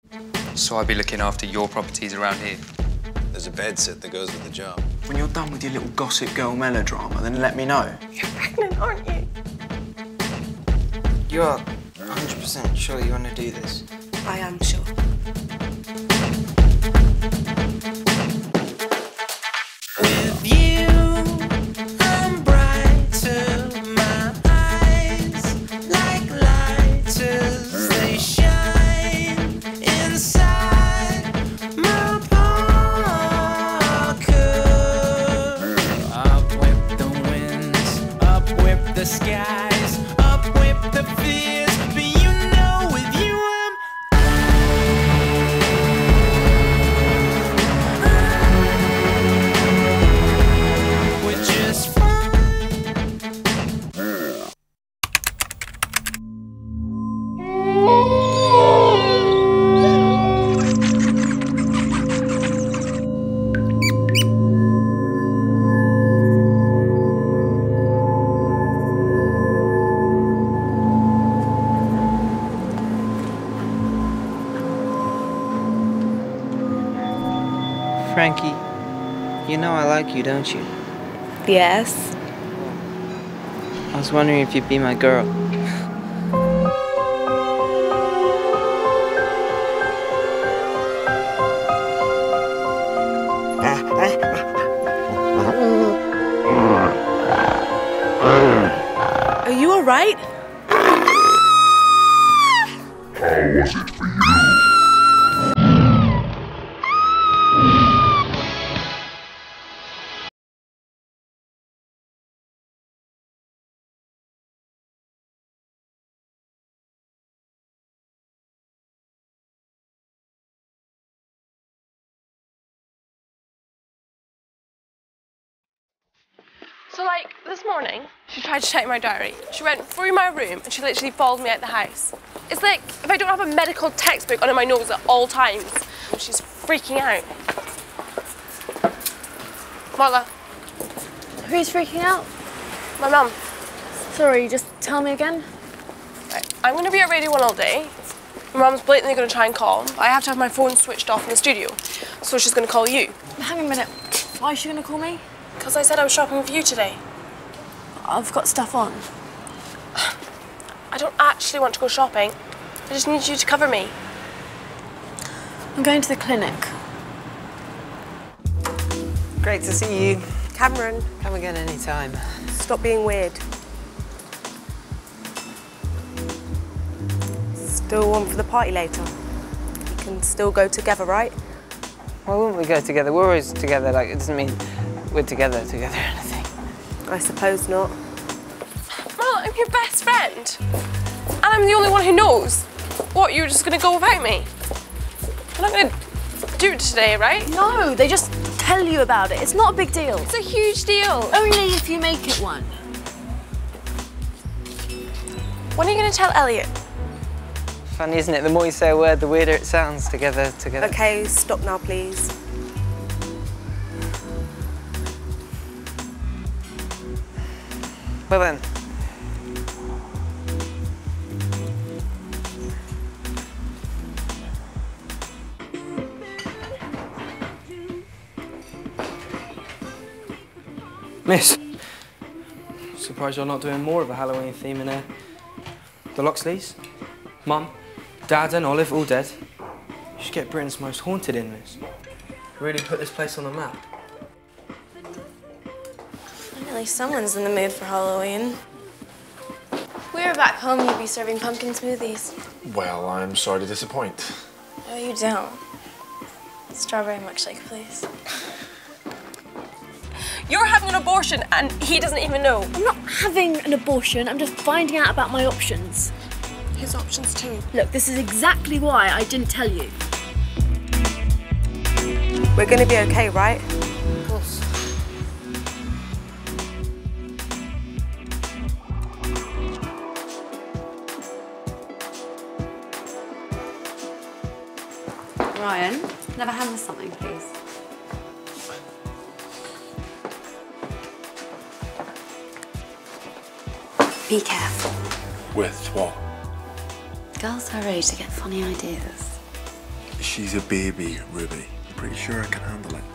So I'll be looking after your properties around here. There's a bed sit that goes with the job. When you're done with your little Gossip Girl melodrama, then let me know. You're pregnant, aren't you? You're 100% sure you want to do this? I am sure. With you, I'm bright to my eyes, like lighters, they shine inside my pocket. Up with the winds, up with the skies, up with the fears, but you know with you we're just fine. Frankie, you know I like you, don't you? Yes. I was wondering if you'd be my girl. Are you all right? How was it for you? So, like, this morning, she tried to check my diary. She went through my room and she literally followed me out the house. It's like if I don't have a medical textbook under my nose at all times. She's freaking out. Marla, Who's freaking out? my mum. Sorry, just tell me again. Right, I'm going to be at Radio 1 all day. My mum's blatantly going to try and call. I have to have my phone switched off in the studio. So she's going to call you. Hang on a minute. Why is she going to call me? Because I said I was shopping with you today. I've got stuff on. I don't actually want to go shopping. I just need you to cover me. I'm going to the clinic. Great to see you. Cameron, Come again anytime. stop being weird. Still on for the party later? We can still go together, right? Why wouldn't we go together? We're always together, like, it doesn't mean we're together or anything. I suppose not. Marla, I'm your best friend. And I'm the only one who knows. What, you're just gonna go without me? I'm not gonna do it today, right? No, they just tell you about it. It's not a big deal. It's a huge deal. Only if you make it one. When are you gonna tell Elliot? Funny, isn't it? The more you say a word, the weirder it sounds. Together. Okay, stop now, please. Well then. Miss, surprised you're not doing more of a Halloween theme in here. The Loxleys, Mum, Dad and Olive all dead. You should get Britain's most haunted in this. Really put this place on the map. Finally, someone's in the mood for Halloween. If we were back home, you'd be serving pumpkin smoothies. Well, I'm sorry to disappoint. No, you don't. Strawberry milkshake, please. You're having an abortion and he doesn't even know. I'm not having an abortion. I'm just finding out about my options. His options too. Look, this is exactly why I didn't tell you. We're gonna be okay, right? Of course. Ryan, can I have a hand with something, please? Be careful. With what? Girls her age, they get funny ideas. She's a baby, Ruby. Pretty sure I can handle it.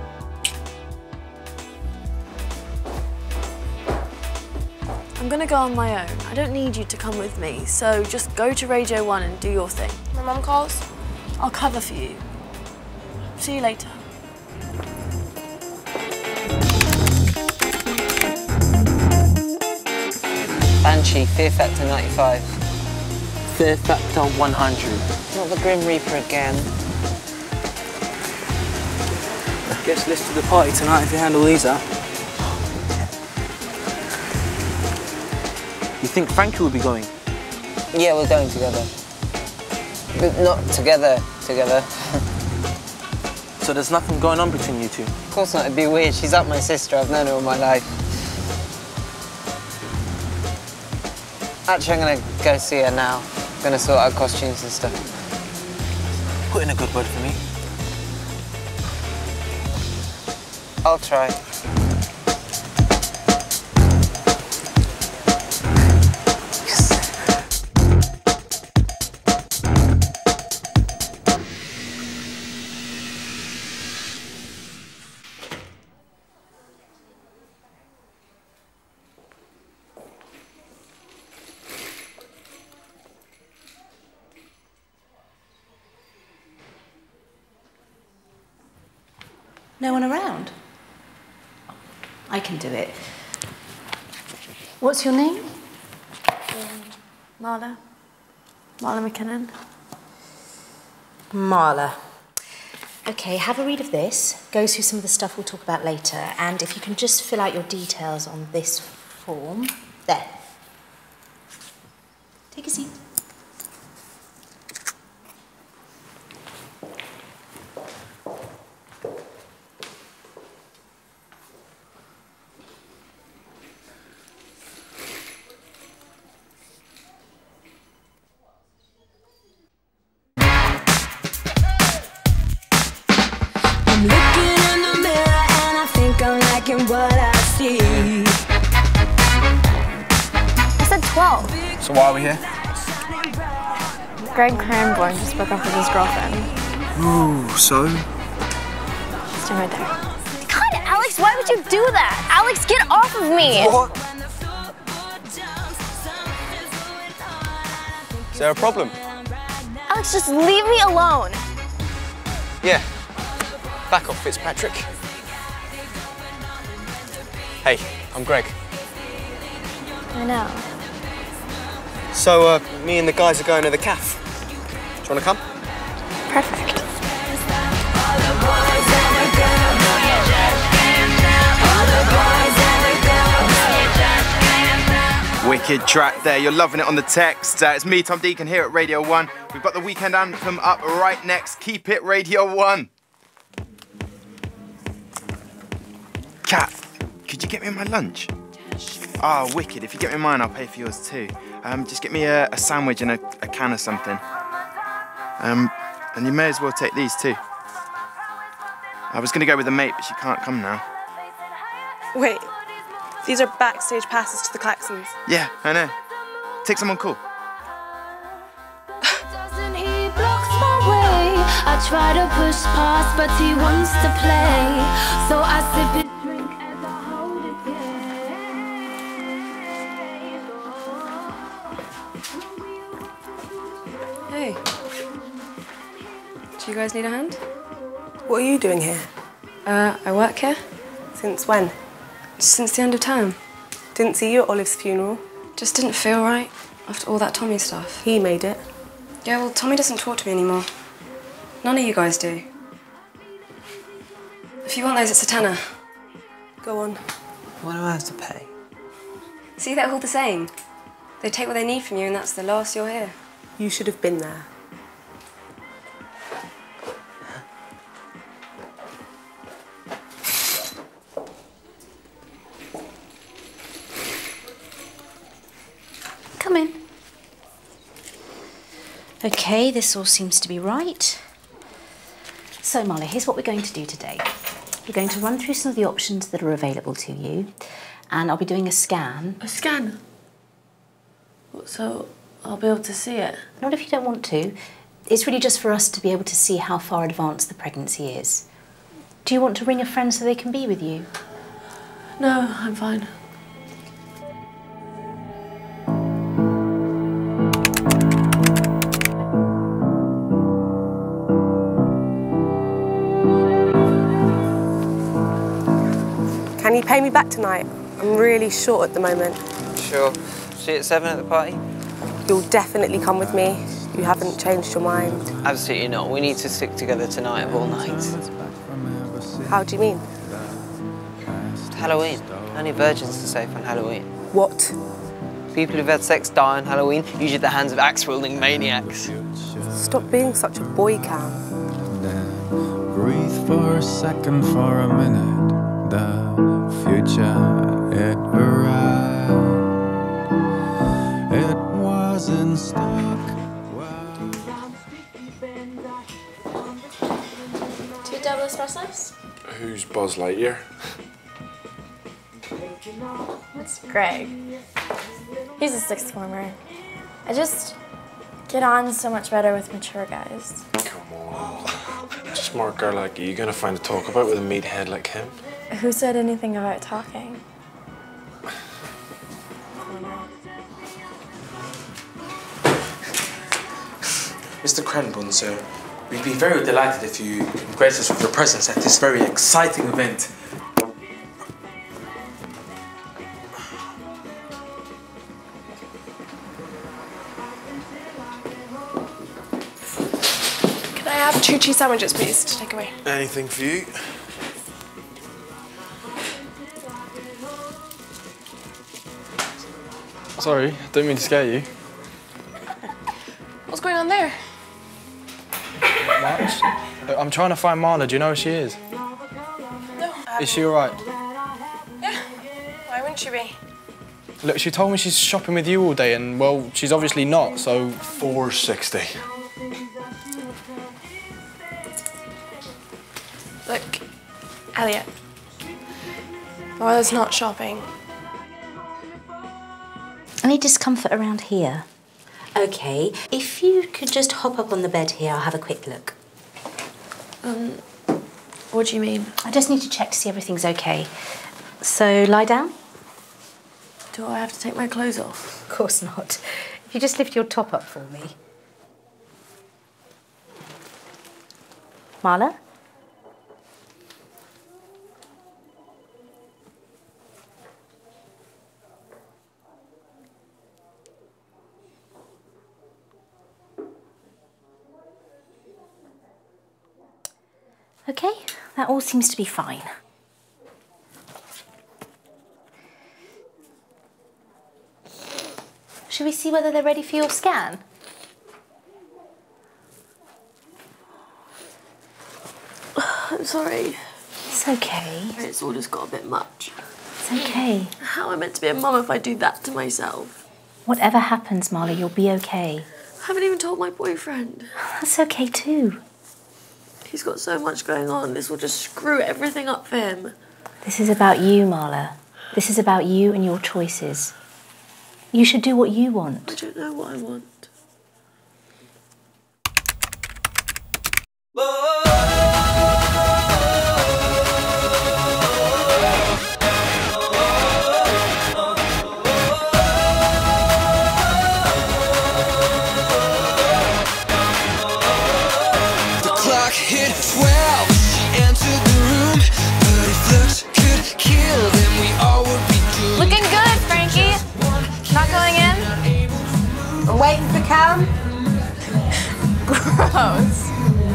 I'm gonna go on my own. I don't need you to come with me, so just go to Radio 1 and do your thing. My mum calls. I'll cover for you. See you later. Banshee, Fear Factor 95. Fear Factor 100. Not the Grim Reaper again. Guest list to the party tonight if you handle these out. You think Frankie will be going? Yeah, we're going together. But not together. So there's nothing going on between you two? Of course not, it'd be weird. She's like my sister, I've known her all my life. Actually, I'm gonna go see her now. I'm gonna sort out costumes and stuff. Put in a good word for me. I'll try. No one around? I can do it. What's your name? Marla. Marla McKinnon. Marla. Okay, have a read of this. Go through some of the stuff we'll talk about later. And if you can just fill out your details on this form. There. Take a seat. I'm looking in the mirror and I think I'm liking what I see. I said 12. So why are we here? Greg Cranbourne just broke up with his girlfriend. Ooh, so? She's right there. God, Alex, why would you do that? Alex, get off of me! What? Is there a problem? Alex, just leave me alone. Yeah. Back off, Fitzpatrick. Hey, I'm Greg. I know. So, me and the guys are going to the cafe. Do you want to come? Perfect. Wicked track there, you're loving it on the text. It's me, Tom Deacon, here at Radio 1. We've got the weekend anthem up right next. Keep it Radio 1. Kat, could you get me my lunch? Oh, wicked. If you get me mine, I'll pay for yours too. Just get me a sandwich and a can of something. And you may as well take these too. I was going to go with a mate, but she can't come now. Wait, these are backstage passes to the Claxons. Yeah, I know. Take someone cool. He blocks my way. I try to push past, but he wants to play. So I sip his drink as I hold it. Hey. Do you guys need a hand? What are you doing here? I work here. Since when? Since the end of term. Didn't see you at Olive's funeral. Just didn't feel right after all that Tommy stuff. He made it. Yeah, well, Tommy doesn't talk to me anymore. None of you guys do. If you want those, it's a tenner. Go on. What do I have to pay? See, they're all the same. They take what they need from you, and that's the last you'll hear. You should have been there. Come in. Okay, this all seems to be right. So, Marla, here's what we're going to do today. We're going to run through some of the options that are available to you, and I'll be doing a scan. A scan? So I'll be able to see it? Not if you don't want to. It's really just for us to be able to see how far advanced the pregnancy is. Do you want to ring a friend so they can be with you? No, I'm fine. Can you pay me back tonight? I'm really short at the moment. Sure. See you at 7 at the party? You'll definitely come with me. You haven't changed your mind. Absolutely not. We need to stick together tonight of all nights. How do you mean? It's Halloween. Only virgins are safe on Halloween. What? People who've had sex die on Halloween, usually at the hands of axe-wielding maniacs. Stop being such a boy, Cam. Breathe for a second, for a minute. The future, it arrived. It wasn't stuck. 2 double espressos? Who's Buzz Lightyear? That's Greg. He's a sixth former. I just get on so much better with mature guys. Come on. Smart girl like you gonna find a talk about with a meathead like him? Who said anything about talking? Mr. Cranbourne, sir, we'd be very delighted if you can grace us with your presence at this very exciting event. Can I have 2 cheese sandwiches, please, to take away? Anything for you? Sorry, don't mean to scare you. What's going on there? Much? I'm trying to find Marla. Do you know where she is? No. Is she all right? Yeah. Why wouldn't she be? Look, she told me she's shopping with you all day, and, well, she's obviously not, so... 460. Look, Elliot. Marla's not shopping. Any discomfort around here? OK, if you could just hop up on the bed here, I'll have a quick look. What do you mean? I just need to check to see everything's OK. So, lie down? Do I have to take my clothes off? Of course not. If you just lift your top up for me. Marla? OK, that all seems to be fine. Should we see whether they're ready for your scan? I'm sorry. It's OK. It's all just got a bit much. It's OK. How am I meant to be a mum if I do that to myself? Whatever happens, Marla, you'll be OK. I haven't even told my boyfriend. That's OK too. He's got so much going on. This will just screw everything up for him. This is about you, Marla. This is about you and your choices. You should do what you want. I don't know what I want. The clock hit 12. She entered the room, but if looks could kill, then we all would be doomed. Looking good, Frankie. Not going in? I'm waiting for Cam. Gross.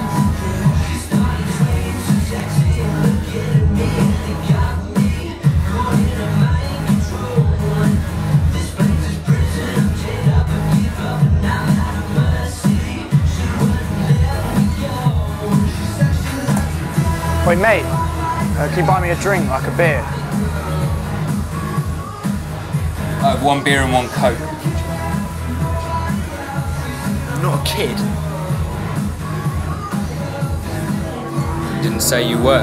Wait, mate, can you buy me a drink, like a beer? 1 beer and 1 Coke. I'm not a kid. Didn't say you were.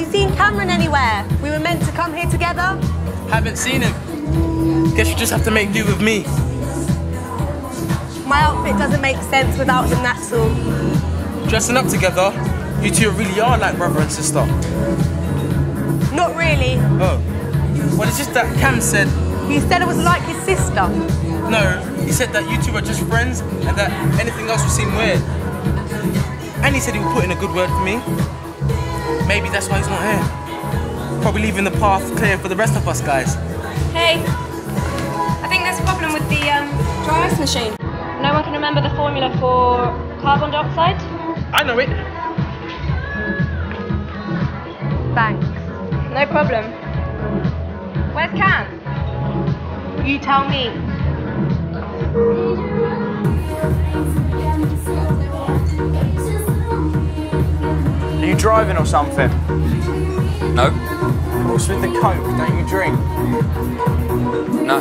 you seen Cameron anywhere? We were meant to come here together. Haven't seen him. Guess you just have to make do with me. My outfit doesn't make sense without him, that's all. Dressing up together, you two really are like brother and sister. Not really. Oh. Well, it's just that Cam said... He said it was like his sister. No, he said that you two are just friends and that anything else would seem weird. And he said he would put in a good word for me. Maybe that's why he's not here. Probably leaving the path clear for the rest of us guys. Hey, I think there's a problem with the dry ice machine. No one can remember the formula for carbon dioxide? I know it. Thanks. No problem. Where's Cam? You tell me. Are you driving or something? No. What's with the coke? Don't you drink? No.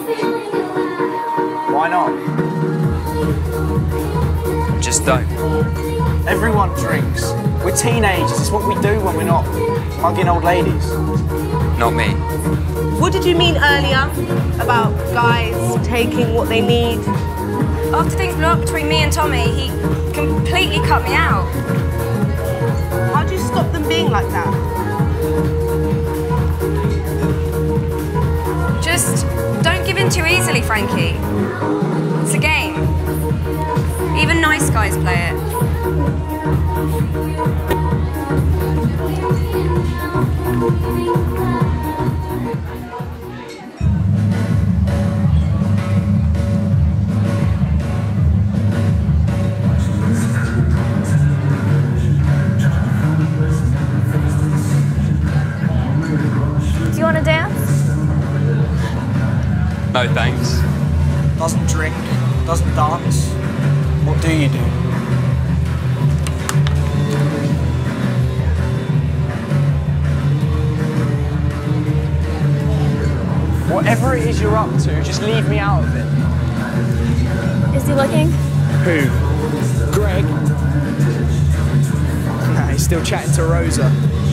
Why not? Just don't. Everyone drinks. We're teenagers. It's what we do when we're not mugging old ladies. Not me. What did you mean earlier about guys taking what they need? After things blew up between me and Tommy, he completely cut me out. How'd you stop them being like that? Just don't give in too easily, Frankie. It's a game. Even nice guys play it. Do you want to dance? No thanks. Doesn't drink, doesn't dance. What do you do? Whatever it is you're up to, just leave me out of it. Is he looking? Who? Greg? Nah, he's still chatting to Rosa.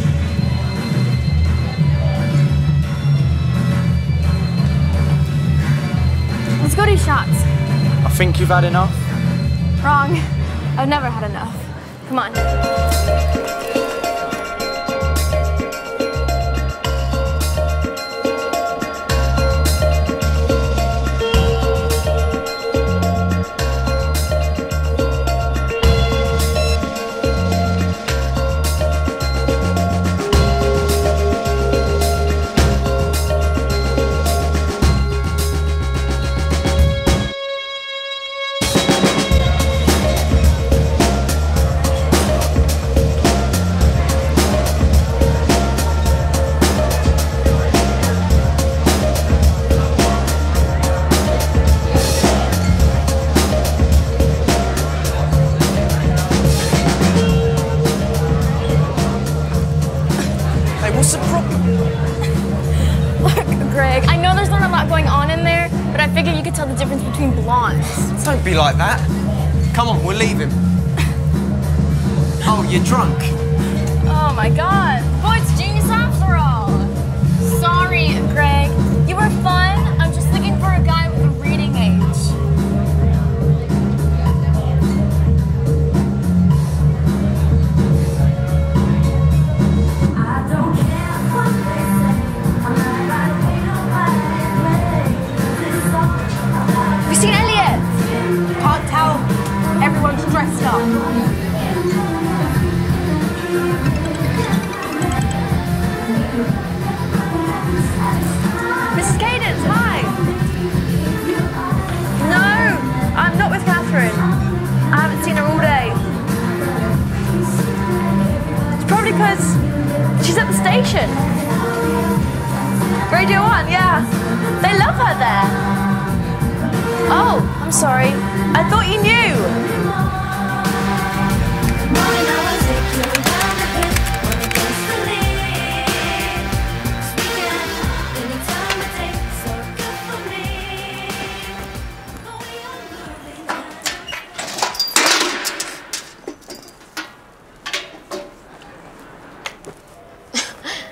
Let's go do shots. I think you've had enough. Wrong. I've never had enough. Come on. What's the problem? Look, Greg, I know there's not a lot going on in there, but I figured you could tell the difference between blondes. Don't be like that. Come on, we'll leave him. Oh, you're drunk. Oh my god. Boy, it's genius after all. Sorry, Greg. You were fun. I'm just looking for a guy with a reading age. Have you seen Elliot? Can't tell. Everyone's dressed up. Mrs. Cadence, hi. No, I'm not with Catherine. I haven't seen her all day. It's probably because she's at the station. Radio 1, yeah. They love her there. Oh, I'm sorry. I thought you knew.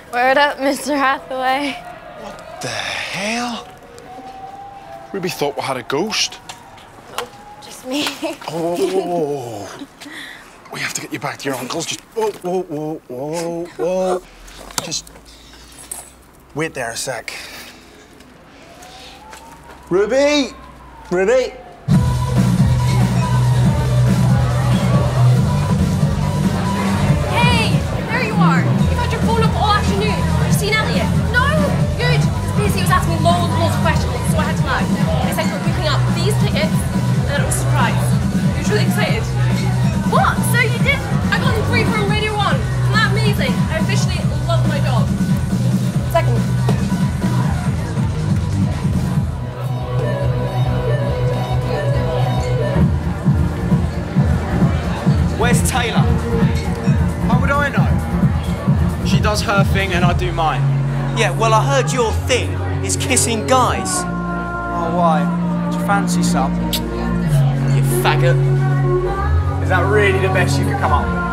Word up, Mr. Hathaway. What the hell? Ruby thought we had a ghost. Nope, just me. Oh, we have to get you back to your uncle's. Just whoa, whoa, whoa, whoa, whoa. Just wait there a sec. Ruby! Ruby! Hey, there you are. You've had your phone up all afternoon. Have you seen Elliot? No? Good. Stacey was asking me loads of questions, so I had to lie. I said we're picking up these tickets, and then it was a surprise. He was really excited. What? So you did? I got them free from Radio 1. Isn't that amazing? I officially love my job. Second. Where's Taylor? How would I know? She does her thing and I do mine. Yeah, well, I heard your thing is kissing guys. Oh, why? Do you fancy some? You faggot. Is that really the best you could come up with?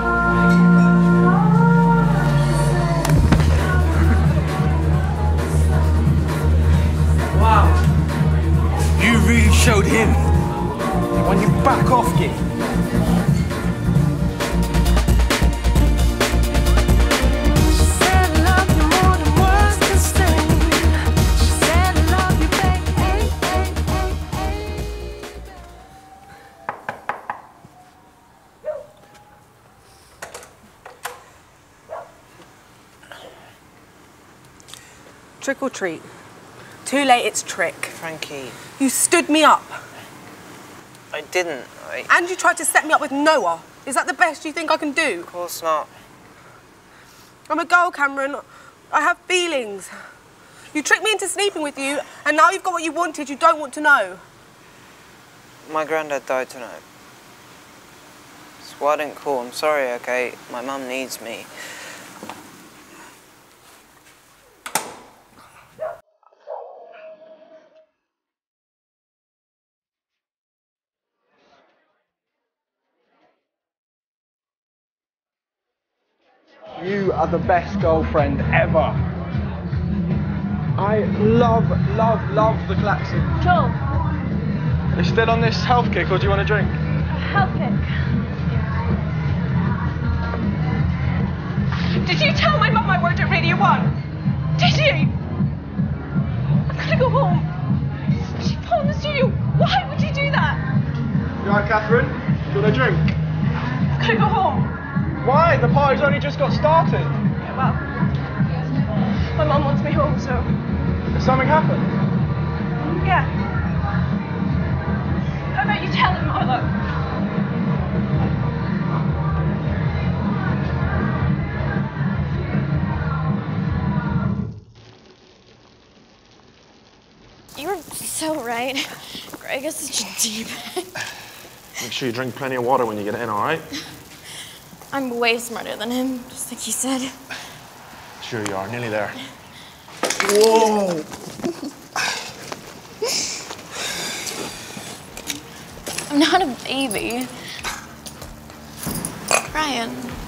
Wow. You really showed him. When you back off, Git. Trick or treat. Too late, it's trick. Frankie. You stood me up. I didn't. And you tried to set me up with Noah. Is that the best you think I can do? Of course not. I'm a girl, Cameron. I have feelings. You tricked me into sleeping with you, and now you've got what you wanted. You don't want to know. My granddad died tonight. So I didn't call. I'm sorry, okay? My mum needs me. You are the best girlfriend ever. I love the klaxon. Joel. Are you still on this health kick or do you want a drink? Health kick. Did you tell my mum I worked at Radio 1? Did you? I'm gonna go home. She phoned the studio. Why would you do that? You alright, Catherine? Do you want a drink? I'm gonna go home. Why? The party's only just got started. Yeah, well, my mum wants me home, so... Has something happened? Yeah. How about you tell him, Marlo? You were so right. Greg is such a deep. Make sure you drink plenty of water when you get in, all right? I'm way smarter than him, just like you said. Sure you are. Nearly there. Whoa! I'm not a baby. Ryan.